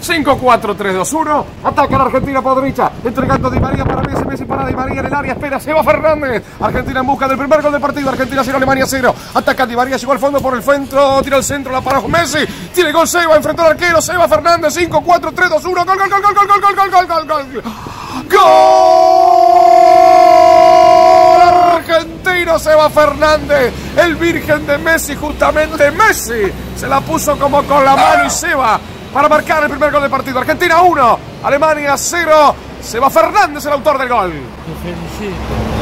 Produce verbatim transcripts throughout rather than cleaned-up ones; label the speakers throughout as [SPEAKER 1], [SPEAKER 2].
[SPEAKER 1] cinco, cuatro, tres, dos, uno. Ataca la Argentina por derecha. Entregando Di María para Messi. Messi para Di María en el área. Espera, Seba Fernández. Argentina en busca del primer gol del partido. Argentina cero, Alemania cero. Ataca Di María. Llegó al fondo por el centro. Tira al centro. La para Messi. Tiene gol Seba. Enfrentó al arquero. Seba Fernández. cinco, cuatro, tres, dos, uno. Gol, gol, gol, gol, gol, gol, gol, gol, gol, gol, gol. ¡Gol! Argentino Seba Fernández. El virgen de Messi, justamente Messi. Se la puso como con la mano y Seba para marcar el primer gol del partido. Argentina uno, Alemania cero. Seba Fernández, el autor del gol.
[SPEAKER 2] Te felicito.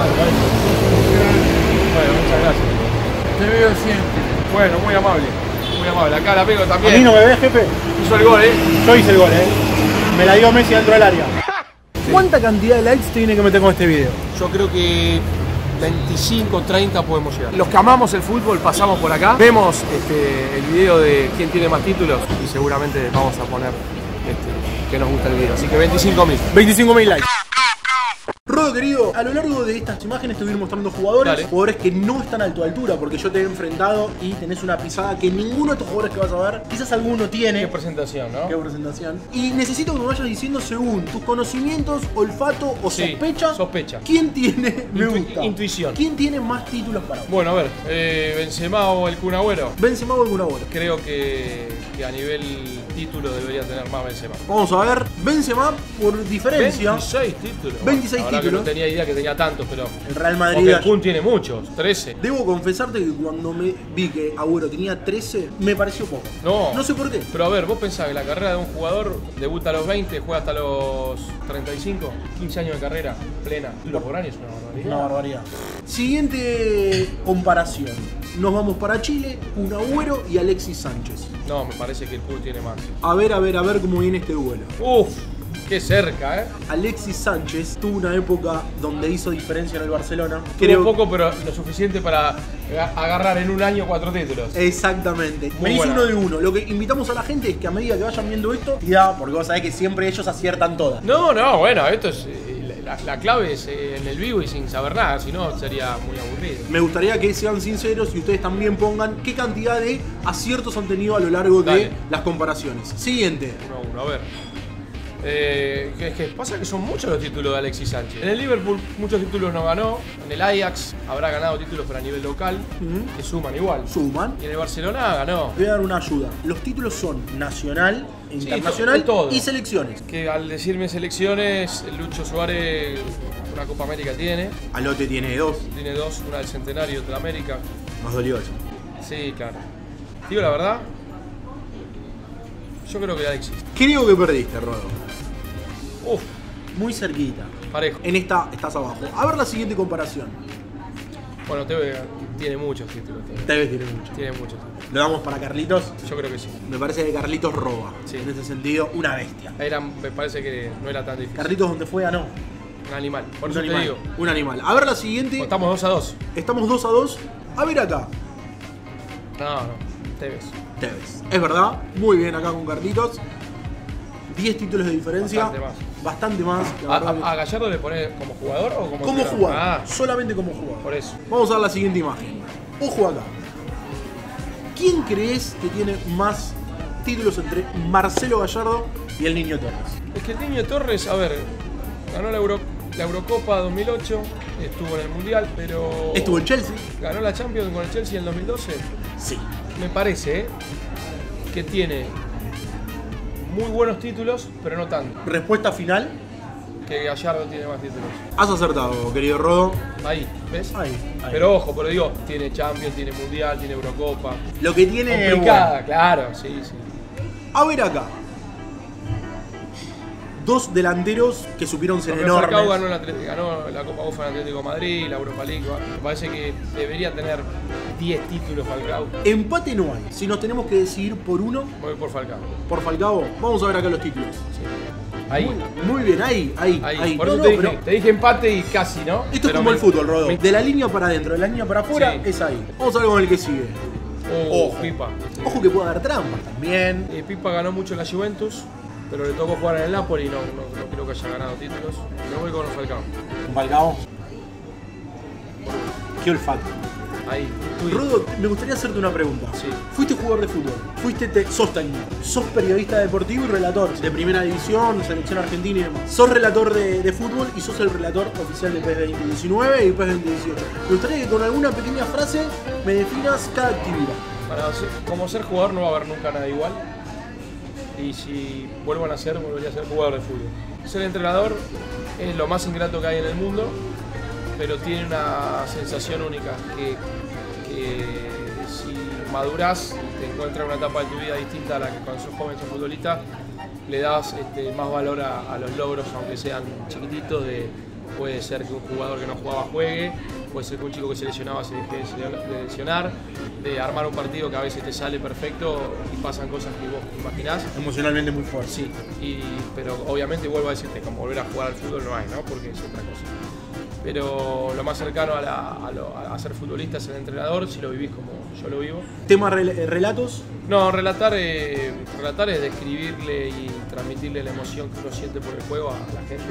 [SPEAKER 1] Bueno, muchas gracias.
[SPEAKER 2] Te veo siempre.
[SPEAKER 1] Bueno, muy amable. Muy amable. Acá el amigo también.
[SPEAKER 3] A mí no me ves, jefe.
[SPEAKER 1] Hizo el gol, ¿eh?
[SPEAKER 3] Yo hice el gol, ¿eh? Me la dio Messi dentro del área. ¿Cuánta cantidad de likes tiene que meter con este video?
[SPEAKER 1] Yo creo que veinticinco, treinta podemos llegar. Los que amamos el fútbol pasamos por acá, vemos este, el video de quién tiene más títulos y seguramente vamos a poner este, que nos gusta el video. Así que veinticinco mil.
[SPEAKER 3] veinticinco mil likes. Rodo querido, a lo largo de estas imágenes te voy a ir mostrando jugadores,
[SPEAKER 1] Dale.
[SPEAKER 3] jugadores que no están a tu altura, porque yo te he enfrentado y tenés una pisada que ninguno de estos jugadores que vas a ver, quizás alguno tiene.
[SPEAKER 1] Qué presentación, ¿no?
[SPEAKER 3] Qué presentación. Y necesito que me vayas diciendo según tus conocimientos, olfato o
[SPEAKER 1] Sí,
[SPEAKER 3] sospecha.
[SPEAKER 1] sospecha.
[SPEAKER 3] ¿Quién tiene, me
[SPEAKER 1] Intu-
[SPEAKER 3] gusta?
[SPEAKER 1] intuición.
[SPEAKER 3] ¿Quién tiene más títulos para vos?
[SPEAKER 1] Bueno, a ver, eh, Benzema o el Kun Agüero.
[SPEAKER 3] Benzema o alguna bola.
[SPEAKER 1] Creo que, que a nivel título debería tener más Benzema.
[SPEAKER 3] Vamos a ver, Benzema por diferencia.
[SPEAKER 1] veintiséis títulos.
[SPEAKER 3] veintiséis
[SPEAKER 1] La verdad que
[SPEAKER 3] títulos.
[SPEAKER 1] no tenía idea que tenía tantos, pero
[SPEAKER 3] El Real
[SPEAKER 1] porque
[SPEAKER 3] Madrid.
[SPEAKER 1] el Kun tiene muchos, trece.
[SPEAKER 3] Debo confesarte que cuando me vi que Agüero tenía trece, me pareció poco.
[SPEAKER 1] No.
[SPEAKER 3] No sé por qué.
[SPEAKER 1] Pero a ver, vos pensás que la carrera de un jugador debuta a los veinte, juega hasta los treinta y cinco, quince años de carrera plena. Lo por año es una barbaridad.
[SPEAKER 3] Una barbaridad. Siguiente comparación. Nos vamos para Chile, un Agüero y Alexis Sánchez.
[SPEAKER 1] No, me parece que el Kun tiene más.
[SPEAKER 3] A ver, a ver, a ver cómo viene este duelo.
[SPEAKER 1] Uf, qué cerca, ¿eh?
[SPEAKER 3] Alexis Sánchez tuvo una época donde hizo diferencia en el Barcelona.
[SPEAKER 1] Creo poco, pero lo suficiente para agarrar en un año cuatro títulos.
[SPEAKER 3] Exactamente.
[SPEAKER 1] Muy
[SPEAKER 3] Me hizo
[SPEAKER 1] buena.
[SPEAKER 3] uno de uno. Lo que invitamos a la gente es que a medida que vayan viendo esto, ya, porque vos sabés que siempre ellos aciertan todas.
[SPEAKER 1] No, no, bueno, esto es. eh, La, la clave es eh, en el vivo y sin saber nada, si no sería muy aburrido.
[SPEAKER 3] Me gustaría que sean sinceros y ustedes también pongan qué cantidad de aciertos han tenido a lo largo de
[SPEAKER 1] Dale.
[SPEAKER 3] las comparaciones. Siguiente.
[SPEAKER 1] Uno a uno, a ver. Eh, que, que pasa que son muchos los títulos de Alexis Sánchez. En el Liverpool muchos títulos no ganó. En el Ajax habrá ganado títulos pero a nivel local,
[SPEAKER 3] Ujú.
[SPEAKER 1] que suman igual.
[SPEAKER 3] Suman.
[SPEAKER 1] Y en el Barcelona ganó.
[SPEAKER 3] Voy a dar una ayuda. Los títulos son nacional, internacional
[SPEAKER 1] de todo.
[SPEAKER 3] y selecciones.
[SPEAKER 1] Que al decirme selecciones, Lucho Suárez una Copa América tiene.
[SPEAKER 3] Alote tiene dos.
[SPEAKER 1] Tiene dos, una del Centenario y otra de América.
[SPEAKER 3] Nos dolió eso.
[SPEAKER 1] Sí, claro. Digo la verdad, yo creo que Alexis.
[SPEAKER 3] Creo que perdiste, Rodo.
[SPEAKER 1] Uf,
[SPEAKER 3] Muy cerquita.
[SPEAKER 1] parejo.
[SPEAKER 3] En esta estás abajo. A ver la siguiente comparación.
[SPEAKER 1] Bueno, Tevez tiene muchos títulos. Tiene,
[SPEAKER 3] Tevez tiene mucho.
[SPEAKER 1] tiene muchos títulos.
[SPEAKER 3] Lo damos para Carlitos.
[SPEAKER 1] Yo creo que sí.
[SPEAKER 3] Me parece que Carlitos roba.
[SPEAKER 1] Sí.
[SPEAKER 3] En ese sentido, una bestia.
[SPEAKER 1] Era, me parece que no era tan difícil.
[SPEAKER 3] Carlitos donde fue ganó.
[SPEAKER 1] Un animal. Por
[SPEAKER 3] Un
[SPEAKER 1] eso
[SPEAKER 3] animal.
[SPEAKER 1] te digo.
[SPEAKER 3] Un animal. A ver la siguiente.
[SPEAKER 1] Estamos dos a dos.
[SPEAKER 3] Estamos dos a dos. A ver acá.
[SPEAKER 1] No, no. Tevez.
[SPEAKER 3] Tevez. Es verdad. Muy bien acá con Carlitos. diez títulos de diferencia.
[SPEAKER 1] Bastante más.
[SPEAKER 3] Bastante más. La
[SPEAKER 1] ¿A,
[SPEAKER 3] verdad que-
[SPEAKER 1] a- a Gallardo le pone como jugador o como
[SPEAKER 3] ¿Cómo
[SPEAKER 1] entrenador?
[SPEAKER 3] jugar?
[SPEAKER 1] Ah,
[SPEAKER 3] Solamente como jugador.
[SPEAKER 1] por eso.
[SPEAKER 3] Vamos a ver la siguiente imagen. Ojo acá. ¿Quién crees que tiene más títulos entre Marcelo Gallardo y el Niño Torres?
[SPEAKER 1] Es que el Niño Torres, a ver, ganó la, Euro, la Eurocopa dos mil ocho, estuvo en el Mundial, pero...
[SPEAKER 3] Estuvo en Chelsea.
[SPEAKER 1] Ganó la Champions con el Chelsea en el dos mil doce.
[SPEAKER 3] Sí.
[SPEAKER 1] Me parece, ¿eh? Que tiene muy buenos títulos, pero no tanto.
[SPEAKER 3] Respuesta final.
[SPEAKER 1] Que Gallardo tiene más títulos.
[SPEAKER 3] Has acertado, querido Rodo.
[SPEAKER 1] Ahí, ¿ves?
[SPEAKER 3] Ahí, ahí.
[SPEAKER 1] Pero ojo, pero digo, tiene Champions, tiene Mundial, tiene Eurocopa.
[SPEAKER 3] Lo que tiene.
[SPEAKER 1] Complicada,
[SPEAKER 3] bueno.
[SPEAKER 1] claro, sí, sí.
[SPEAKER 3] A ver acá. Dos delanteros que supieron ser
[SPEAKER 1] Porque Falcao
[SPEAKER 3] enormes.
[SPEAKER 1] ganó, el Atlético- ganó la Copa UEFA en Atlético de Madrid, la Europa League. Me parece que debería tener diez títulos Falcao.
[SPEAKER 3] Empate no hay. Si nos tenemos que decidir por uno,
[SPEAKER 1] Voy por Falcao.
[SPEAKER 3] por Falcao, vamos a ver acá los títulos.
[SPEAKER 1] Sí. Ahí.
[SPEAKER 3] Muy, muy bien, ahí, ahí,
[SPEAKER 1] Ahí.
[SPEAKER 3] ahí.
[SPEAKER 1] Por
[SPEAKER 3] No,
[SPEAKER 1] eso
[SPEAKER 3] no,
[SPEAKER 1] te, dije,
[SPEAKER 3] pero
[SPEAKER 1] te dije empate y casi, ¿no?
[SPEAKER 3] esto es
[SPEAKER 1] Pero
[SPEAKER 3] como
[SPEAKER 1] me-
[SPEAKER 3] el fútbol, Rodo.
[SPEAKER 1] me-
[SPEAKER 3] De la línea para adentro, de la línea para afuera,
[SPEAKER 1] Sí.
[SPEAKER 3] es ahí. Vamos a ver con el que sigue.
[SPEAKER 1] Oh,
[SPEAKER 3] Ojo.
[SPEAKER 1] Pipa.
[SPEAKER 3] Ojo que puede dar trampas también.
[SPEAKER 1] Eh, Pipa ganó mucho en la Juventus, pero le tocó jugar en el Napoli y no, no, no creo que haya ganado títulos. Me voy con Falcao.
[SPEAKER 3] Falcao. Qué olfato.
[SPEAKER 4] Ahí. Fui.
[SPEAKER 3] Rodo, me gustaría hacerte una pregunta.
[SPEAKER 4] Sí.
[SPEAKER 3] Fuiste jugador de fútbol, fuiste te, sos técnico, sos periodista deportivo y relator de primera división, selección argentina y demás. Sos relator de, de fútbol y sos el relator oficial de PES veinte diecinueve y PES veinte dieciocho. Me gustaría que con alguna pequeña frase me definas cada actividad.
[SPEAKER 4] Para ser- como ser jugador no va a haber nunca nada igual. Y si vuelvo a nacer, volvería a ser jugador de fútbol. Ser entrenador es lo más ingrato que hay en el mundo, pero tiene una sensación única que, que si madurás y te encuentras una etapa de tu vida distinta a la que cuando sos joven sos futbolista, le das este, más valor a, a los logros, aunque sean chiquititos. De, puede ser que un jugador que no jugaba juegue, puede ser que un chico que se lesionaba se deje de lesionar, de armar un partido que a veces te sale perfecto y pasan cosas que vos imaginás.
[SPEAKER 3] Emocionalmente muy fuerte.
[SPEAKER 4] Sí, y, pero obviamente vuelvo a decirte, como volver a jugar al fútbol no hay, ¿no? Porque es otra cosa. Pero lo más cercano a, la, a, lo, a ser futbolista es el entrenador, si lo vivís como yo lo vivo.
[SPEAKER 3] Tema rel relatos.
[SPEAKER 4] No, relatar, eh, relatar es describirle y transmitirle la emoción que uno siente por el juego a la gente.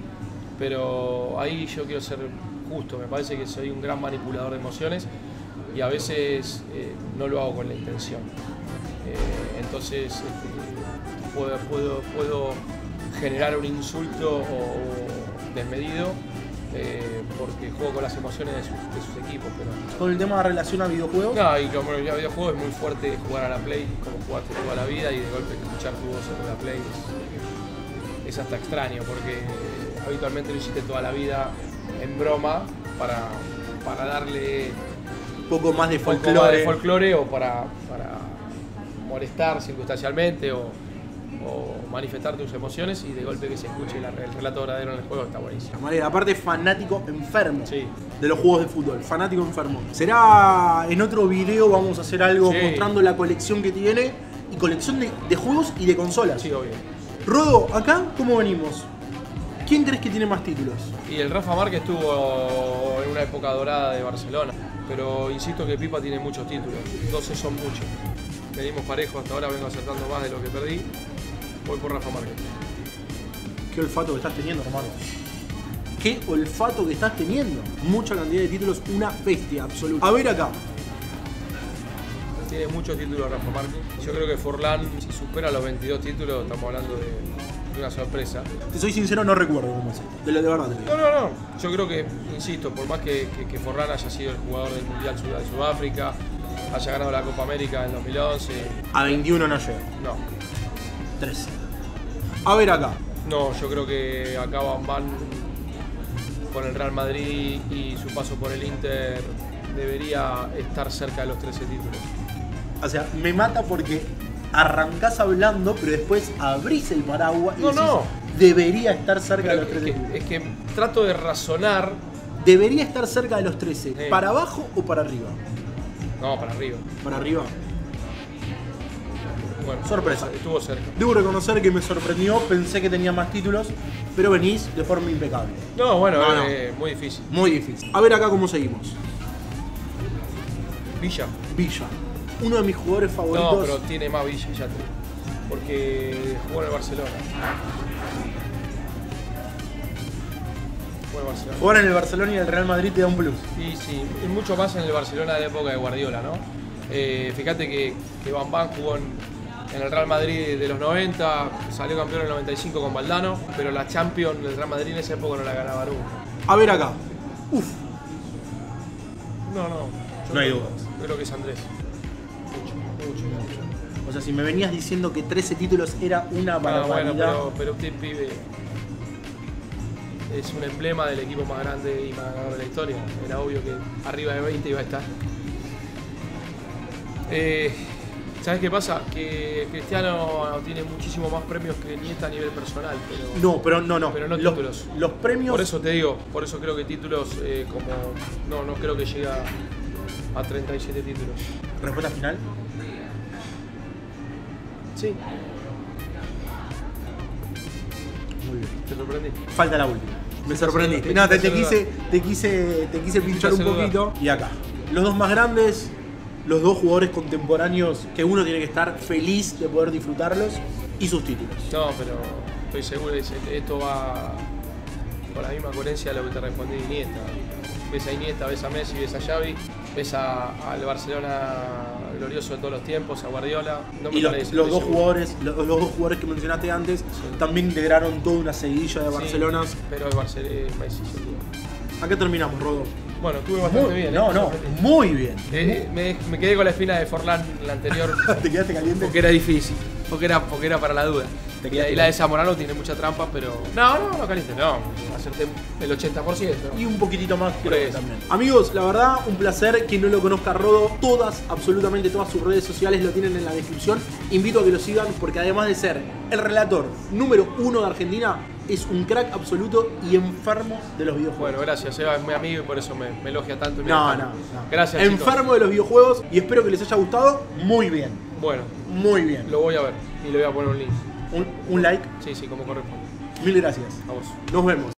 [SPEAKER 4] Pero ahí yo quiero ser justo, me parece que soy un gran manipulador de emociones y a veces eh, no lo hago con la intención. Eh, entonces este, puedo, puedo, puedo generar un insulto o, o desmedido eh, porque juego con las emociones de sus, de sus equipos. Pero
[SPEAKER 3] Con el tema de relación a videojuegos.
[SPEAKER 4] no, y como el videojuego es muy fuerte jugar a la Play, como jugaste toda la vida, y de golpe escuchar tu voz en la Play es, es hasta extraño, porque habitualmente lo hiciste toda la vida en broma para, para darle
[SPEAKER 3] Un poco más de
[SPEAKER 4] un poco más
[SPEAKER 3] folclore.
[SPEAKER 4] de folclore o para, para molestar circunstancialmente o, o manifestar tus emociones, y de golpe que se escuche la- el relato verdadero en el juego está buenísimo.
[SPEAKER 3] Manera, aparte fanático enfermo
[SPEAKER 4] Sí.
[SPEAKER 3] de los juegos de fútbol, fanático enfermo. Será en otro video, vamos a hacer algo
[SPEAKER 4] Sí.
[SPEAKER 3] mostrando la colección que tiene y colección de, de juegos y de consolas.
[SPEAKER 4] Sí, obvio.
[SPEAKER 3] Rodo, acá, ¿cómo venimos? ¿Quién crees que tiene más títulos?
[SPEAKER 4] Y el Rafa Márquez estuvo en una época dorada de Barcelona, pero insisto que Pipa tiene muchos títulos, doce son muchos. Medimos parejo, hasta ahora vengo acertando más de lo que perdí. Voy por Rafa Márquez.
[SPEAKER 3] Qué olfato que estás teniendo, Romano. Qué olfato que estás teniendo. Mucha cantidad de títulos, una bestia absoluta. A ver acá.
[SPEAKER 4] Tiene muchos títulos Rafa Márquez. Yo creo que Forlán, si supera los veintidós títulos, estamos hablando de, de una sorpresa.
[SPEAKER 3] Te soy sincero, no recuerdo cómo es esto. De, de verdad te digo.
[SPEAKER 4] No, no, no. Yo creo que, insisto, por más que, que, que Forlán haya sido el jugador del Mundial Sud- de Sudáfrica, haya ganado la Copa América en dos mil once,
[SPEAKER 3] A veintiuno no llega.
[SPEAKER 4] no.
[SPEAKER 3] trece. A ver acá.
[SPEAKER 4] No, yo creo que acá Van Van con el Real Madrid y su paso por el Inter debería estar cerca de los trece títulos.
[SPEAKER 3] O sea, me mata porque arrancás hablando, pero después abrís el paraguas y
[SPEAKER 4] No,
[SPEAKER 3] decís,
[SPEAKER 4] no.
[SPEAKER 3] debería estar cerca
[SPEAKER 4] Pero
[SPEAKER 3] de los
[SPEAKER 4] es,
[SPEAKER 3] trece
[SPEAKER 4] que,
[SPEAKER 3] títulos.
[SPEAKER 4] es que trato de razonar.
[SPEAKER 3] Debería estar cerca de los trece.
[SPEAKER 4] Sí.
[SPEAKER 3] ¿Para abajo o para arriba?
[SPEAKER 4] No, para arriba.
[SPEAKER 3] Para arriba.
[SPEAKER 4] Bueno,
[SPEAKER 3] Sorpresa.
[SPEAKER 4] Estuvo cerca.
[SPEAKER 3] Debo reconocer que me sorprendió, pensé que tenía más títulos, pero venís de forma impecable.
[SPEAKER 4] No, bueno,
[SPEAKER 3] No, no.
[SPEAKER 4] eh, muy difícil.
[SPEAKER 3] Muy difícil. A ver acá cómo seguimos.
[SPEAKER 4] Villa.
[SPEAKER 3] Villa. Uno de mis jugadores favoritos.
[SPEAKER 4] No, pero tiene más Villa, ya te digo. Porque jugó en el Barcelona. Jugó en el Barcelona.
[SPEAKER 3] Jugar en el Barcelona y el Real Madrid te da un plus.
[SPEAKER 4] Y sí, y mucho más en el Barcelona de la época de Guardiola, ¿no? Eh, fíjate que, que Van Van jugó en, en el Real Madrid de los noventa, salió campeón en el noventa y cinco con Valdano, pero la Champions del Real Madrid en esa época no la ganaba nunca.
[SPEAKER 3] A ver acá. Uf.
[SPEAKER 4] No, no. yo
[SPEAKER 3] No hay
[SPEAKER 4] creo-
[SPEAKER 3] dudas.
[SPEAKER 4] Creo que es Andrés. Mucho, mucho, mucho.
[SPEAKER 3] O sea, si me venías diciendo que trece títulos era una
[SPEAKER 4] Ah,
[SPEAKER 3] barbaridad.
[SPEAKER 4] bueno, pero, pero usted, pibe, es un emblema del equipo más grande y más ganador de la historia. Era obvio que arriba de veinte iba a estar. Eh, ¿Sabes qué pasa? Que Cristiano tiene muchísimo más premios que Iniesta a nivel personal, pero
[SPEAKER 3] No, pero no, no.
[SPEAKER 4] Pero no
[SPEAKER 3] los,
[SPEAKER 4] títulos.
[SPEAKER 3] los premios.
[SPEAKER 4] por eso te digo, por eso creo que títulos eh, como... No, no creo que llega a treinta y siete títulos.
[SPEAKER 3] Respuesta final.
[SPEAKER 4] Sí.
[SPEAKER 3] Muy bien.
[SPEAKER 4] ¿Te sorprendí?
[SPEAKER 3] Falta la última. Me sorprendiste.
[SPEAKER 4] Me
[SPEAKER 3] No, te, te
[SPEAKER 4] hace
[SPEAKER 3] quise, te quise, te quise pinchar un
[SPEAKER 4] hace dudar.
[SPEAKER 3] poquito. Y acá. Los dos más grandes, los dos jugadores contemporáneos que uno tiene que estar feliz de poder disfrutarlos y sus títulos.
[SPEAKER 4] No, pero estoy seguro que esto va con la misma coherencia de lo que te respondí Iniesta. ves a Iniesta, ves a Messi, ves a Xavi, ves a- al Barcelona glorioso de todos los tiempos, a Guardiola. No me
[SPEAKER 3] Y los,
[SPEAKER 4] parece,
[SPEAKER 3] los
[SPEAKER 4] estoy
[SPEAKER 3] dos
[SPEAKER 4] seguro.
[SPEAKER 3] jugadores, los, los dos jugadores que mencionaste antes, también integraron toda una seguidilla de
[SPEAKER 4] Sí,
[SPEAKER 3] Barcelonas.
[SPEAKER 4] pero es Barcelona, Messi, seguro.
[SPEAKER 3] Acá terminamos, Rodo.
[SPEAKER 4] Bueno, estuve bastante
[SPEAKER 3] Muy-
[SPEAKER 4] bien.
[SPEAKER 3] no,
[SPEAKER 4] ¿eh?
[SPEAKER 3] no, muy bien.
[SPEAKER 4] Eh, me, me quedé con la espina de Forlán la anterior
[SPEAKER 3] ¿Te quedaste caliente?
[SPEAKER 4] porque era difícil, porque era, porque era para la duda.
[SPEAKER 3] Te
[SPEAKER 4] Y
[SPEAKER 3] quedaste
[SPEAKER 4] la, y la de Zamorano tiene mucha trampa, pero. No, no, no caliente, no. Acerté el ochenta por ciento.
[SPEAKER 3] Y un poquitito más
[SPEAKER 4] Por
[SPEAKER 3] creo que
[SPEAKER 4] eso.
[SPEAKER 3] también. Amigos, la verdad, un placer. Quien no lo conozca a Rodo, todas, absolutamente todas sus redes sociales lo tienen en la descripción. Invito a que lo sigan porque además de ser el relator número uno de Argentina, es un crack absoluto y enfermo de los videojuegos.
[SPEAKER 4] Bueno, gracias, Eva es mi amigo y por eso me, me elogia tanto. y me
[SPEAKER 3] No,
[SPEAKER 4] deja-
[SPEAKER 3] no, no.
[SPEAKER 4] Gracias, chicos.
[SPEAKER 3] Enfermo de los videojuegos y espero que les haya gustado muy bien.
[SPEAKER 4] Bueno,
[SPEAKER 3] Muy bien.
[SPEAKER 4] lo voy a ver y le voy a poner un link.
[SPEAKER 3] Un, un like.
[SPEAKER 4] Sí, sí, como corresponde.
[SPEAKER 3] Mil gracias.
[SPEAKER 4] A vos.
[SPEAKER 3] Nos vemos.